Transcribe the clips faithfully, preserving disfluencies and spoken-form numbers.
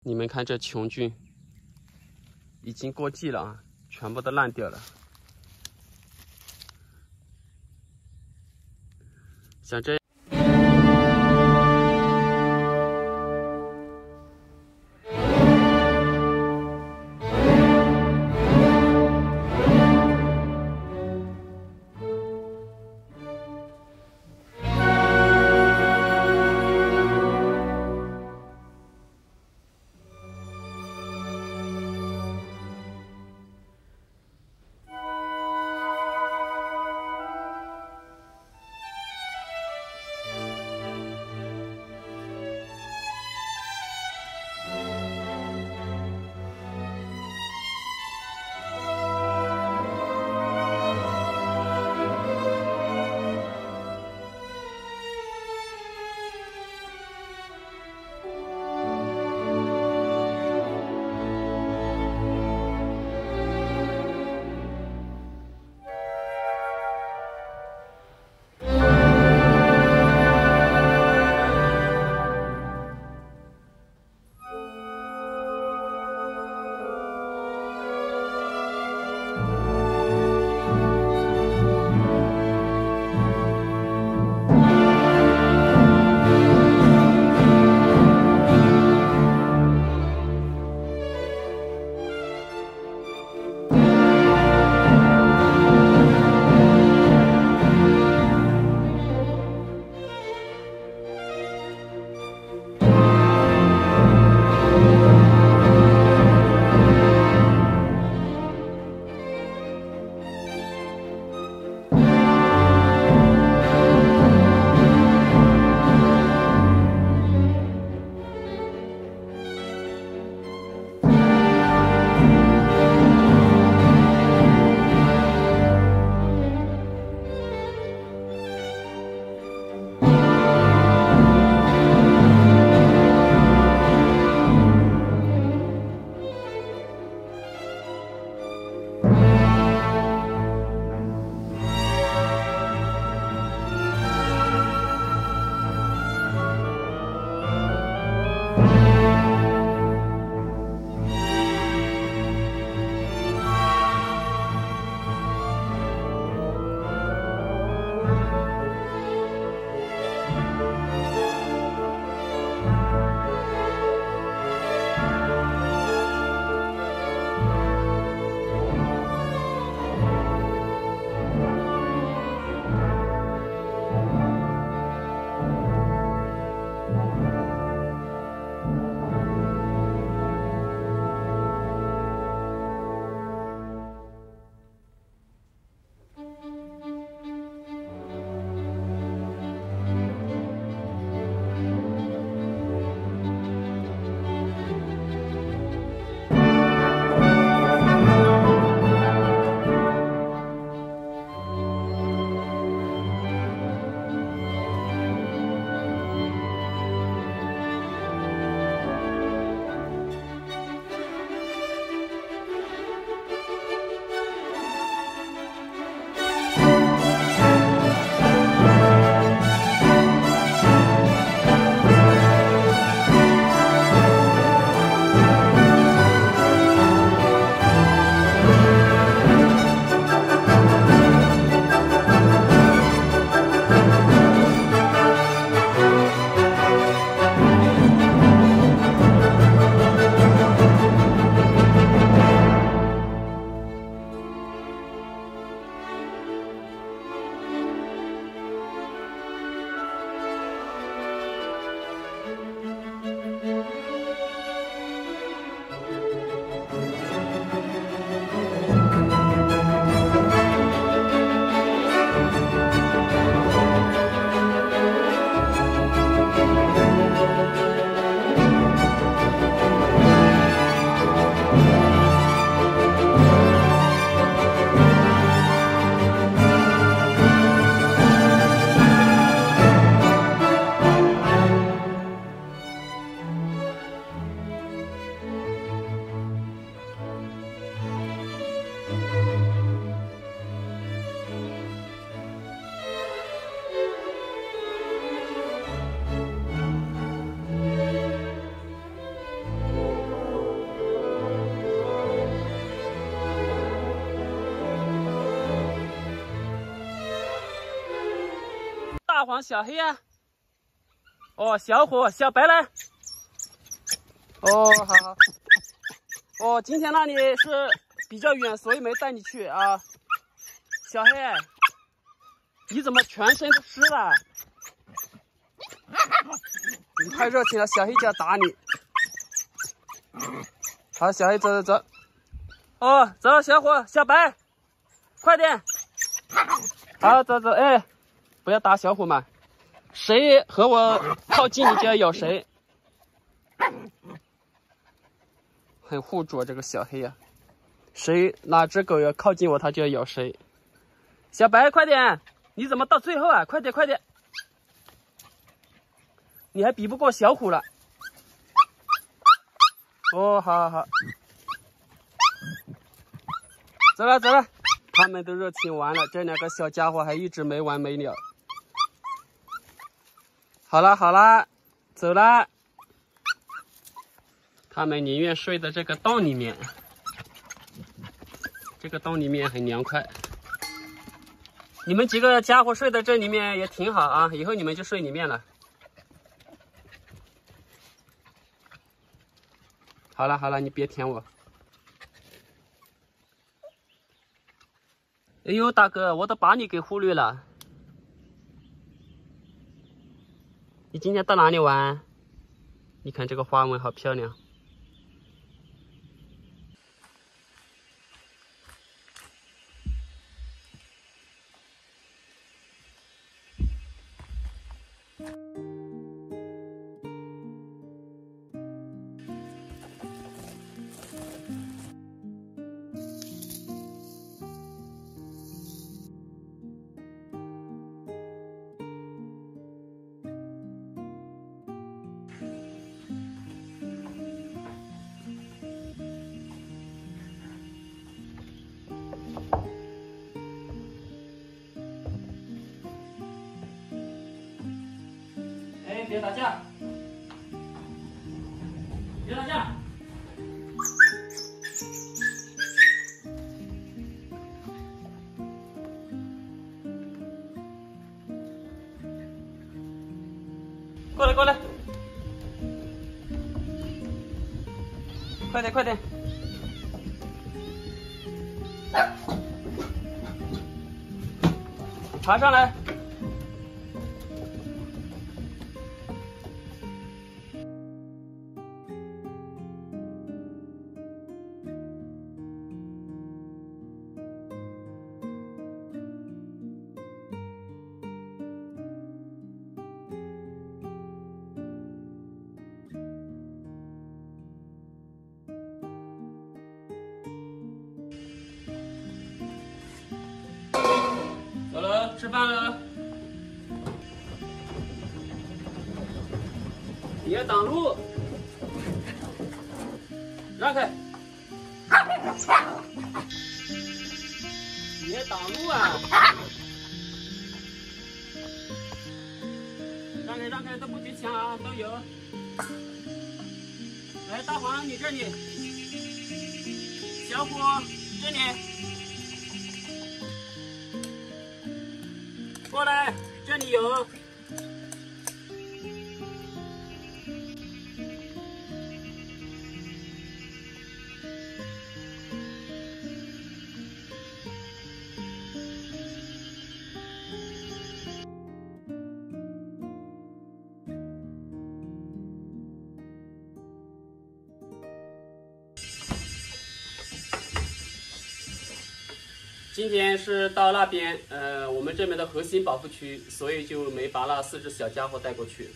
你们看这琼菌已经过季了啊，全部都烂掉了。像这。 大黄、小黑啊？哦，小虎、小白呢？哦，好好。哦，今天那里是比较远，所以没带你去啊。小黑，你怎么全身都湿了？你太热情了，小黑就要打你。好，小黑走走走。哦，走，小虎、小白，快点。好，走走，哎，不要打小虎嘛。谁和我靠近，你就要咬谁。很护着这个小黑呀、啊，谁哪只狗要靠近我，它就要咬谁。小白，快点！你怎么到最后啊？快点，快点！你还比不过小虎了。哦，好好好，走了走了，他们都热情完了，这两个小家伙还一直没完没了。好了好了，走了。他们宁愿睡在这个洞里面，这个洞里面很凉快。你们几个家伙睡在这里面也挺好啊，以后你们就睡里面了。好了好了，你别舔我。哎呦，大哥，我都把你给忽略了。你今天到哪里玩？你看这个花纹好漂亮。别打架！别打架！过来过来！快点快点！爬上来！走了，吃饭了。别挡路，让开。别挡路啊！让开让开，都不许抢啊，都有。来，大黄你这里，小虎这里。过来，这里有。今天是到那边，呃，我们这边的核心保护区，所以就没把那四只小家伙带过去。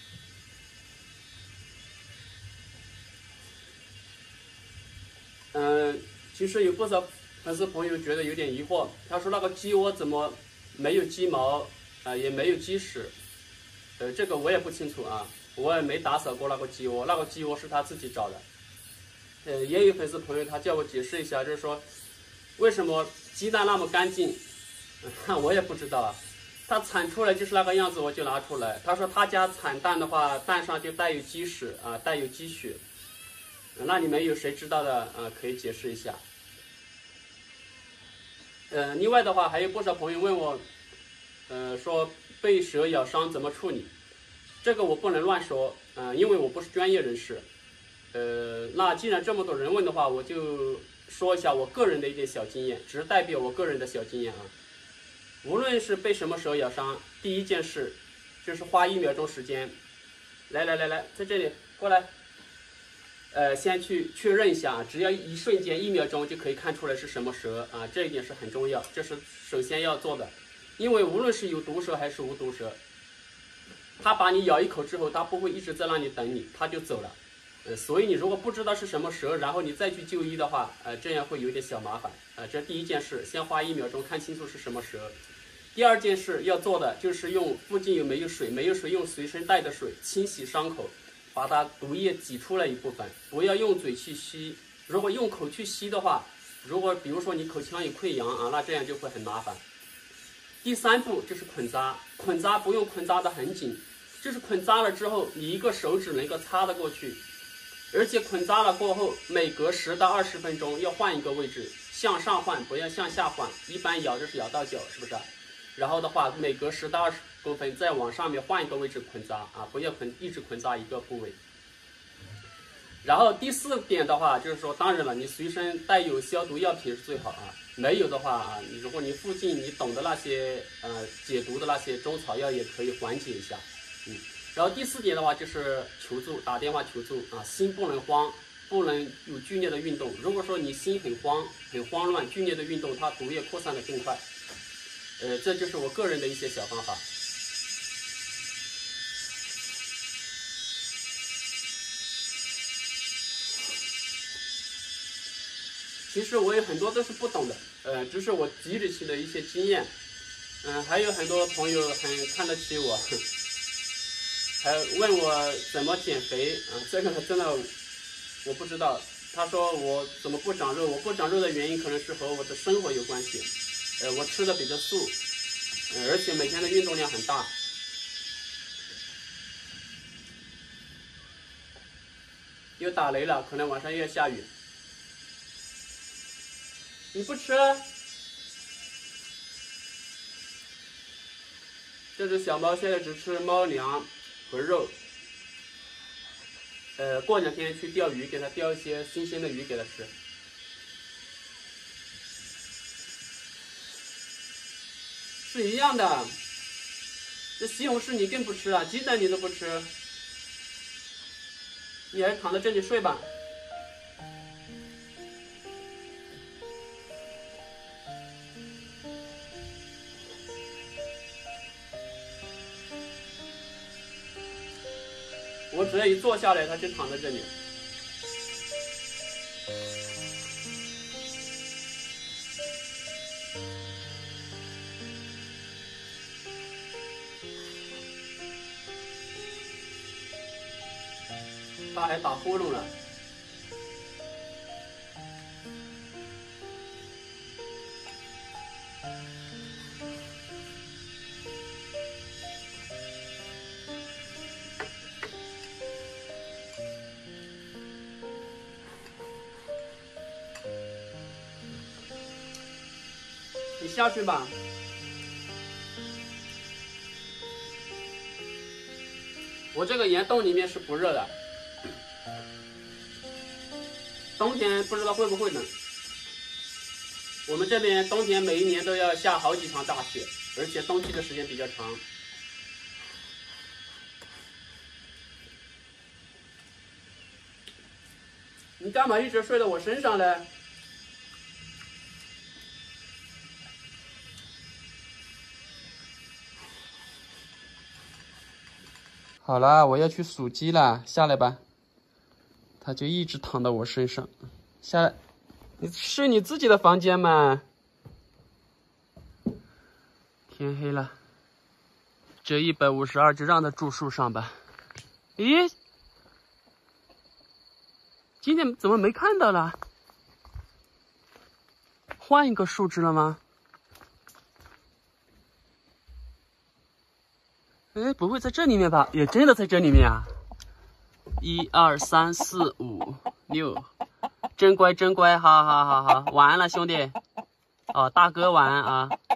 嗯、呃，其实有不少粉丝朋友觉得有点疑惑，他说那个鸡窝怎么没有鸡毛啊、呃，也没有鸡屎？呃，这个我也不清楚啊，我也没打扫过那个鸡窝，那个鸡窝是他自己找的。呃，也有粉丝朋友他叫我解释一下，就是说为什么鸡蛋那么干净？我也不知道啊。它产出来就是那个样子，我就拿出来。他说他家产蛋的话，蛋上就带有鸡屎啊，带有鸡血。那你们有谁知道的啊？可以解释一下。呃，另外的话，还有不少朋友问我，呃，说被蛇咬伤怎么处理？这个我不能乱说，嗯、呃，因为我不是专业人士。呃，那既然这么多人问的话，我就说一下我个人的一点小经验，只是代表我个人的小经验啊。无论是被什么蛇咬伤，第一件事就是花一秒钟时间，来来来来，在这里过来，呃，先去确认一下，只要一瞬间一秒钟就可以看出来是什么蛇啊，这一点是很重要，这是首先要做的。因为无论是有毒蛇还是无毒蛇，它把你咬一口之后，它不会一直在那里等你，它就走了。呃，所以你如果不知道是什么蛇，然后你再去就医的话，呃，这样会有点小麻烦。呃，这第一件事，先花一秒钟看清楚是什么蛇。第二件事要做的就是用附近有没有水，没有水用随身带的水清洗伤口，把它毒液挤出来一部分，不要用嘴去吸。如果用口去吸的话，如果比如说你口腔有溃疡啊，那这样就会很麻烦。第三步就是捆扎，捆扎不用捆扎的很紧，就是捆扎了之后，你一个手指能够擦得过去，而且捆扎了过后，每隔十到二十分钟要换一个位置，向上换，不要向下换。一般咬就是咬到脚，是不是？然后的话，每隔十到二十公分再往上面换一个位置捆扎啊，不要捆一直捆扎一个部位。然后第四点的话，就是说，当然了，你随身带有消毒药品是最好啊。没有的话啊，你如果你附近你懂的那些呃解毒的那些中草药也可以缓解一下，嗯。然后第四点的话就是求助，打电话求助啊，心不能慌，不能有剧烈的运动。如果说你心很慌、很慌乱，剧烈的运动，它毒液扩散的更快。呃，这就是我个人的一些小方法。其实我有很多都是不懂的，呃，只是我积累起的一些经验。嗯、呃，还有很多朋友很看得起我，还问我怎么减肥啊、呃，这个真的我不知道。他说我怎么不长肉？我不长肉的原因可能是和我的生活有关系。呃，我吃的比较素，呃，而且每天的运动量很大。又打雷了，可能晚上又要下雨。你不吃？这只小猫现在只吃猫粮和肉。呃，过两天去钓鱼，给它钓一些新鲜的鱼给它吃。是一样的。这西红柿你更不吃啊，鸡蛋你都不吃，你还躺在这里睡吧。我只要一坐下来，它就躺在这里。它还打呼噜了。你下去吧。我这个岩洞里面是不热的，冬天不知道会不会冷。我们这边冬天每一年都要下好几场大雪，而且冬季的时间比较长。你干嘛一直睡到我身上呢？好啦，我要去数鸡了，下来吧。他就一直躺到我身上，下来，你睡你自己的房间嘛。天黑了，这一百五十二就让他住树上吧。咦，今天怎么没看到了？换一个树枝了吗？哎，不会在这里面吧？也真的在这里面啊！一二三四五六，真乖真乖，好好好好，晚安了兄弟。哦，大哥晚安啊。